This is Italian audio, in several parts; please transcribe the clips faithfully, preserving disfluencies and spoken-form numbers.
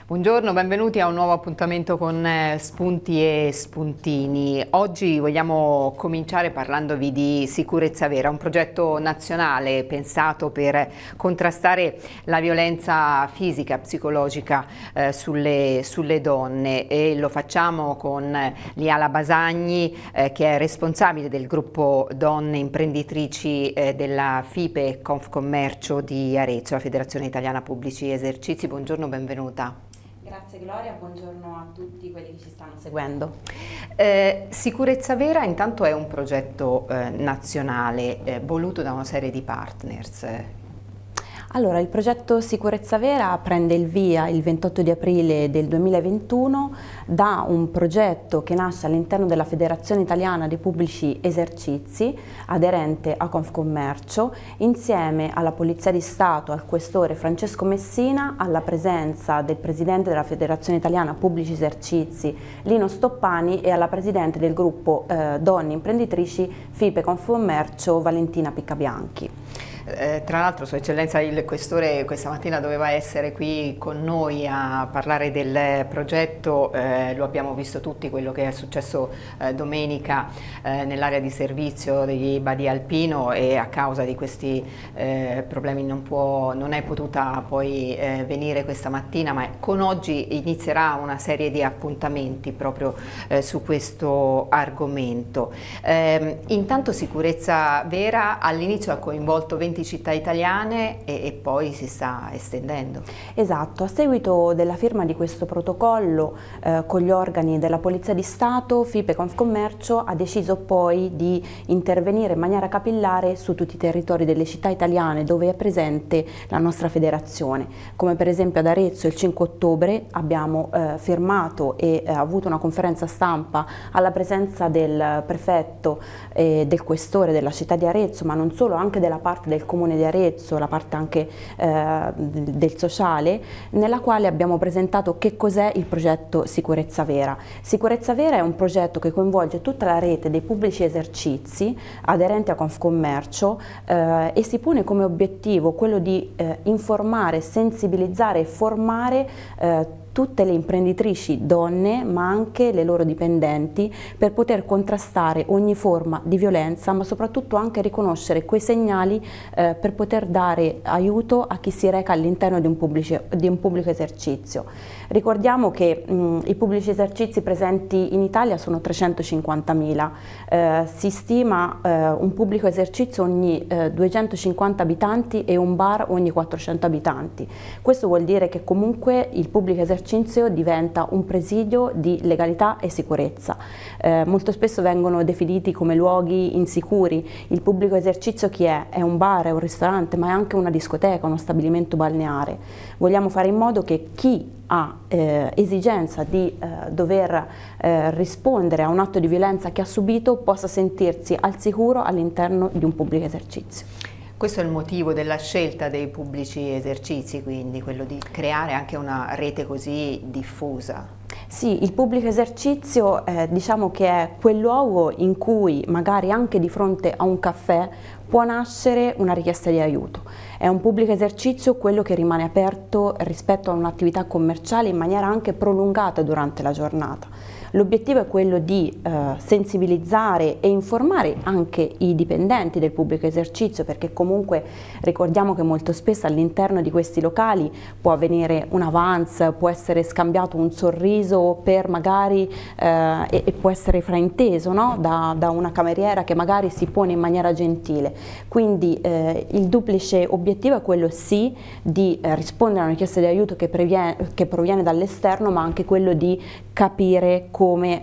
Buongiorno, benvenuti a un nuovo appuntamento con Spunti e Spuntini. Oggi vogliamo cominciare parlandovi di Sicurezza Vera, un progetto nazionale pensato per contrastare la violenza fisica, psicologica eh, sulle, sulle donne, e lo facciamo con Liala Basagni eh, che è responsabile del gruppo Donne Imprenditrici eh, della FIPE Confcommercio di Arezzo, la Federazione Italiana Pubblici Esercizi. Buongiorno, benvenuta. Grazie Gloria, buongiorno a tutti quelli che ci stanno seguendo. Eh, Sicurezza Vera intanto è un progetto eh, nazionale eh, voluto da una serie di partners. Allora, il progetto Sicurezza Vera prende il via il ventotto di aprile del duemilaventuno da un progetto che nasce all'interno della Federazione Italiana dei Pubblici Esercizi, aderente a Confcommercio, insieme alla Polizia di Stato, al Questore Francesco Messina, alla presenza del Presidente della Federazione Italiana Pubblici Esercizi Lino Stoppani e alla Presidente del gruppo eh, Donne Imprenditrici FIPE Confcommercio Valentina Piccabianchi. Eh, tra l'altro Sua Eccellenza il Questore questa mattina doveva essere qui con noi a parlare del progetto, eh, lo abbiamo visto tutti quello che è successo eh, domenica eh, nell'area di servizio degli Badia Alpino, e a causa di questi eh, problemi non, può, non è potuta poi eh, venire questa mattina, ma con oggi inizierà una serie di appuntamenti proprio eh, su questo argomento. Eh, intanto Sicurezza Vera all'inizio ha coinvolto venti città italiane e, e poi si sta estendendo. Esatto, a seguito della firma di questo protocollo eh, con gli organi della Polizia di Stato, FIPE Confcommercio ha deciso poi di intervenire in maniera capillare su tutti i territori delle città italiane dove è presente la nostra federazione, come per esempio ad Arezzo il cinque ottobre abbiamo eh, firmato e eh, avuto una conferenza stampa alla presenza del prefetto e eh, del questore della città di Arezzo, ma non solo, anche della parte del Comune di Arezzo, la parte anche eh, del sociale, nella quale abbiamo presentato che cos'è il progetto Sicurezza Vera. Sicurezza Vera è un progetto che coinvolge tutta la rete dei pubblici esercizi aderenti a Confcommercio eh, e si pone come obiettivo quello di eh, informare, sensibilizzare e formare eh, tutte le imprenditrici donne, ma anche le loro dipendenti, per poter contrastare ogni forma di violenza, ma soprattutto anche riconoscere quei segnali eh, per poter dare aiuto a chi si reca all'interno di un pubblico, di un pubblico esercizio. Ricordiamo che mh, i pubblici esercizi presenti in Italia sono trecentocinquantamila, eh, si stima eh, un pubblico esercizio ogni eh, duecentocinquanta abitanti e un bar ogni quattrocento abitanti. Questo vuol dire che comunque il pubblico esercizio diventa un presidio di legalità e sicurezza. Eh, molto spesso vengono definiti come luoghi insicuri. Il pubblico esercizio chi è? È un bar, è un ristorante, ma è anche una discoteca, uno stabilimento balneare. Vogliamo fare in modo che chi ha eh, esigenza di eh, dover eh, rispondere a un atto di violenza che ha subito possa sentirsi al sicuro all'interno di un pubblico esercizio. Questo è il motivo della scelta dei pubblici esercizi, quindi quello di creare anche una rete così diffusa. Sì, il pubblico esercizio eh, diciamo che è quel luogo in cui magari anche di fronte a un caffè può nascere una richiesta di aiuto. È un pubblico esercizio quello che rimane aperto rispetto a un'attività commerciale in maniera anche prolungata durante la giornata. L'obiettivo è quello di eh, sensibilizzare e informare anche i dipendenti del pubblico esercizio, perché comunque ricordiamo che molto spesso all'interno di questi locali può avvenire un avance, può essere scambiato un sorriso per magari eh, e, e può essere frainteso, no? da, da una cameriera che magari si pone in maniera gentile. Quindi eh, il duplice obiettivo è quello sì di eh, rispondere a una richiesta di aiuto che, previene, che proviene dall'esterno, ma anche quello di capire come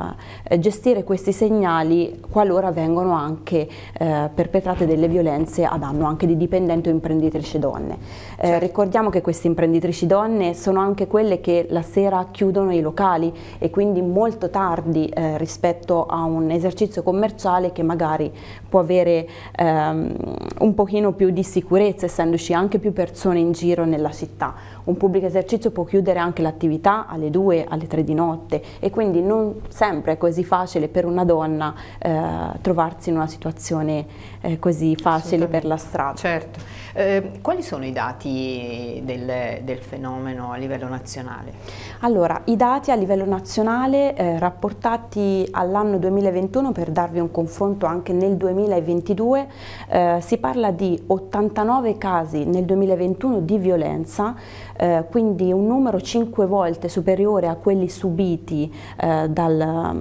eh, gestire questi segnali qualora vengono anche eh, perpetrate delle violenze a danno anche di dipendenti o imprenditrici donne. Eh, certo. Ricordiamo che queste imprenditrici donne sono anche quelle che la sera chiudono i locali e quindi molto tardi eh, rispetto a un esercizio commerciale che magari può avere ehm, un pochino più di sicurezza, essendoci anche più persone in giro nella città. un pubblico esercizio può chiudere anche l'attività alle due, alle tre di notte e quindi non sempre è così facile per una donna eh, trovarsi in una situazione eh, così facile per la strada. Certo. Eh, quali sono i dati del, del fenomeno a livello nazionale? Allora, i dati a livello nazionale eh, rapportati all'anno duemilaventuno, per darvi un confronto anche nel duemilaventidue, eh, si parla di ottantanove casi nel duemilaventuno di violenza, eh, quindi un numero cinque volte superiore a quelli subiti eh, dal,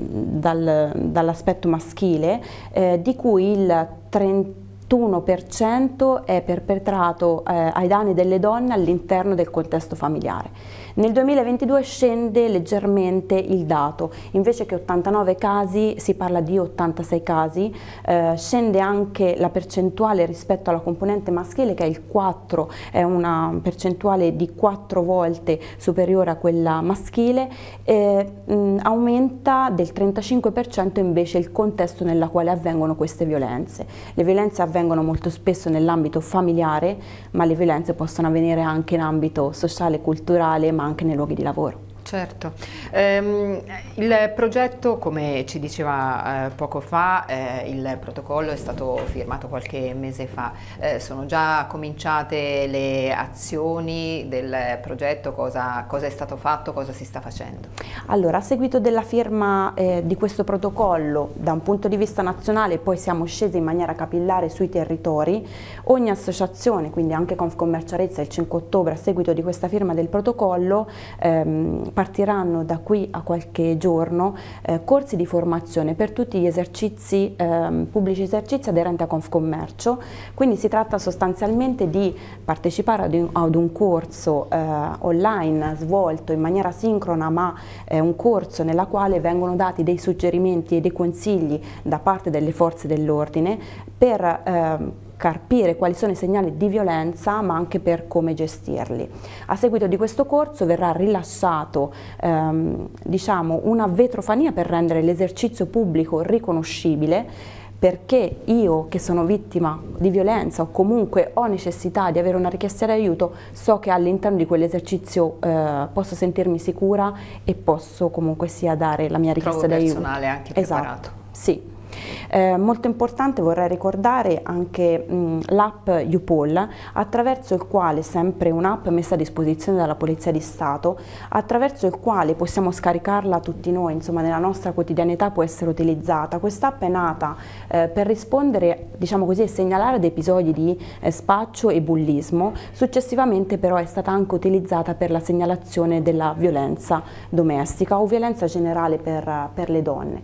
dal, dall'aspetto maschile, eh, di cui il trentuno per cento è perpetrato eh, ai danni delle donne all'interno del contesto familiare. Nel duemilaventidue scende leggermente il dato, invece che ottantanove casi si parla di ottantasei casi, eh, scende anche la percentuale rispetto alla componente maschile che è il quattro, è una percentuale di quattro volte superiore a quella maschile, e mh, aumenta del trentacinque per cento invece il contesto nella quale avvengono queste violenze. Le violenze avvengono molto spesso nell'ambito familiare, ma le violenze possono avvenire anche in ambito sociale, culturale, ma anche nei luoghi di lavoro. Certo, ehm, il progetto, come ci diceva eh, poco fa, eh, il protocollo è stato firmato qualche mese fa, eh, sono già cominciate le azioni del progetto, cosa, cosa è stato fatto, cosa si sta facendo? Allora, a seguito della firma eh, di questo protocollo da un punto di vista nazionale, poi siamo scesi in maniera capillare sui territori, ogni associazione, quindi anche Confcommercio Arezzo il cinque ottobre a seguito di questa firma del protocollo, ehm, partiranno da qui a qualche giorno eh, corsi di formazione per tutti gli esercizi, eh, pubblici esercizi aderenti a Confcommercio, quindi si tratta sostanzialmente di partecipare ad un, ad un corso eh, online svolto in maniera sincrona, ma è un corso nella quale vengono dati dei suggerimenti e dei consigli da parte delle forze dell'ordine per eh, carpire quali sono i segnali di violenza, ma anche per come gestirli. A seguito di questo corso verrà rilasciato ehm, diciamo una vetrofania per rendere l'esercizio pubblico riconoscibile, perché io che sono vittima di violenza o comunque ho necessità di avere una richiesta di aiuto, so che all'interno di quell'esercizio eh, posso sentirmi sicura e posso comunque sia dare la mia richiesta di aiuto. Trovo personale anche preparato. Esatto, sì. Eh, molto importante, vorrei ricordare anche l'app YouPol, attraverso il quale, sempre un'app messa a disposizione dalla Polizia di Stato, attraverso il quale possiamo scaricarla tutti noi, insomma nella nostra quotidianità può essere utilizzata. Quest'app è nata eh, per rispondere, diciamo così, e segnalare ad episodi di eh, spaccio e bullismo, successivamente però è stata anche utilizzata per la segnalazione della violenza domestica o violenza generale per, per le donne.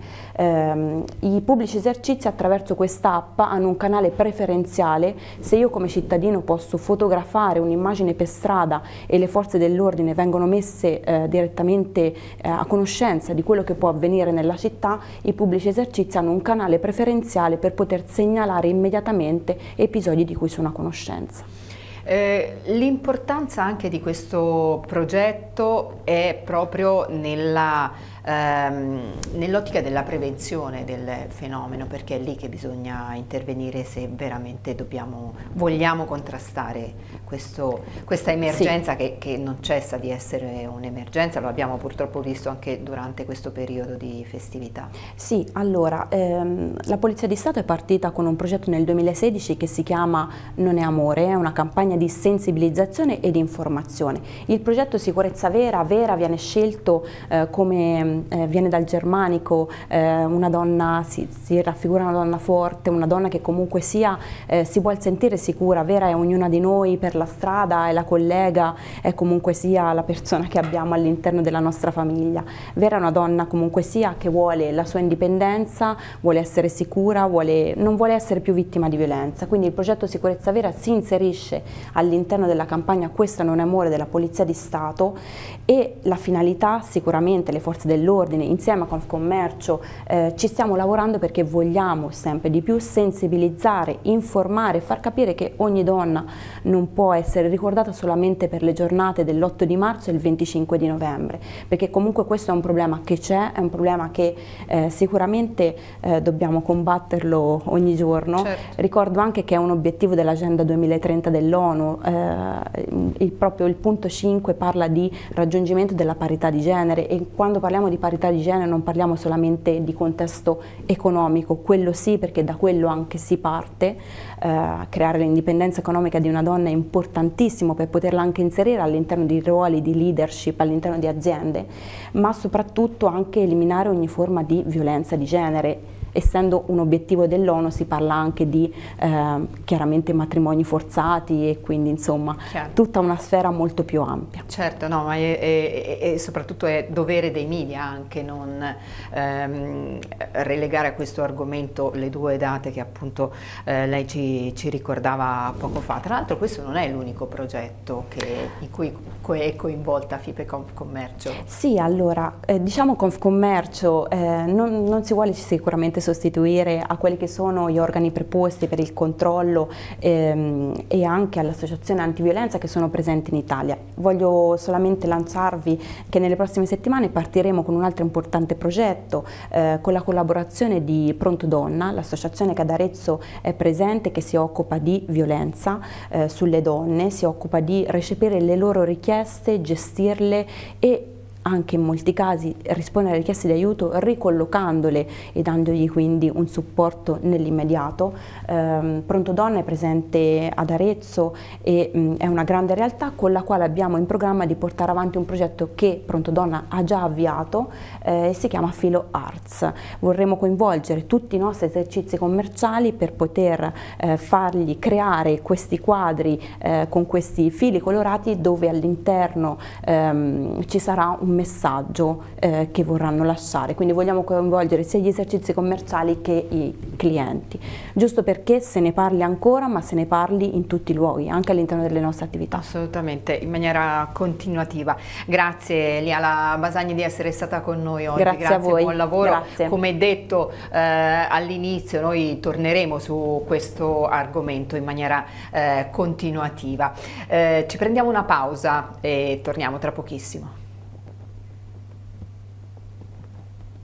Eh, i pubblici esercizi attraverso quest'app hanno un canale preferenziale. Se io come cittadino posso fotografare un'immagine per strada e le forze dell'ordine vengono messe eh, direttamente eh, a conoscenza di quello che può avvenire nella città, i pubblici esercizi hanno un canale preferenziale per poter segnalare immediatamente episodi di cui sono a conoscenza. Eh, l'importanza anche di questo progetto è proprio nella ehm, nell'ottica della prevenzione del fenomeno, perché è lì che bisogna intervenire se veramente dobbiamo, vogliamo contrastare questo, questa emergenza, sì, che, che non cessa di essere un'emergenza, lo abbiamo purtroppo visto anche durante questo periodo di festività. Sì, allora ehm, la Polizia di Stato è partita con un progetto nel duemilasedici che si chiama Non è amore, è una campagna di sensibilizzazione e di informazione. Il progetto Sicurezza Vera, Vera viene scelto eh, come eh, viene dal germanico, eh, una donna, si, si raffigura una donna forte, una donna che comunque sia eh, si vuol sentire sicura. Vera è ognuna di noi per la strada, è la collega, è comunque sia la persona che abbiamo all'interno della nostra famiglia. Vera è una donna comunque sia che vuole la sua indipendenza, vuole essere sicura, vuole, non vuole essere più vittima di violenza. Quindi il progetto Sicurezza Vera si inserisce all'interno della campagna Questo non è amore della Polizia di Stato, e la finalità, sicuramente le forze dell'ordine, insieme a Confcommercio eh, ci stiamo lavorando perché vogliamo sempre di più sensibilizzare, informare, far capire che ogni donna non può essere ricordata solamente per le giornate dell'otto di marzo e il venticinque di novembre, perché comunque questo è un problema che c'è, è un problema che eh, sicuramente eh, dobbiamo combatterlo ogni giorno. Certo. Ricordo anche che è un obiettivo dell'Agenda duemilatrenta dell'ONU, eh, il, proprio il punto cinque parla di raggiungimento della parità di genere, e quando parliamo di parità di genere non parliamo solamente di contesto economico, quello sì, perché da quello anche si parte. Eh, creare l'indipendenza economica di una donna è importantissimo per poterla anche inserire all'interno di ruoli di leadership, all'interno di aziende, ma soprattutto anche eliminare ogni forma di violenza di genere. Essendo un obiettivo dell'ONU si parla anche di eh, chiaramente matrimoni forzati, e quindi insomma Chiaro. Tutta una sfera molto più ampia. Certo, no, ma è, è, è, soprattutto è dovere dei media anche non ehm, relegare a questo argomento le due date che appunto eh, lei ci, ci ricordava poco fa. Tra l'altro questo non è l'unico progetto che, in cui è coinvolta FIPE Confcommercio. Sì, allora eh, diciamo Confcommercio eh, non, non si vuole sicuramente sostituire a quelli che sono gli organi preposti per il controllo ehm, e anche all'associazione antiviolenza che sono presenti in Italia. Voglio solamente lanciarvi che nelle prossime settimane partiremo con un altro importante progetto eh, con la collaborazione di Pronto Donna, l'associazione che ad Arezzo è presente, che si occupa di violenza eh, sulle donne, si occupa di recepire le loro richieste, gestirle e anche in molti casi rispondere alle richieste di aiuto ricollocandole e dandogli quindi un supporto nell'immediato. Eh, Pronto Donna è presente ad Arezzo e mh, è una grande realtà con la quale abbiamo in programma di portare avanti un progetto che Pronto Donna ha già avviato e eh, si chiama Filo Arts. Vorremmo coinvolgere tutti i nostri esercizi commerciali per poter eh, fargli creare questi quadri eh, con questi fili colorati dove all'interno ehm, ci sarà un messaggio eh, che vorranno lasciare, quindi vogliamo coinvolgere sia gli esercizi commerciali che i clienti, giusto perché se ne parli ancora, ma se ne parli in tutti i luoghi, anche all'interno delle nostre attività. Assolutamente, in maniera continuativa. Grazie Liala Basagni di essere stata con noi oggi. Grazie, Grazie, a voi. Buon lavoro. Grazie. Come detto eh, all'inizio, noi torneremo su questo argomento in maniera eh, continuativa. Eh, ci prendiamo una pausa e torniamo tra pochissimo.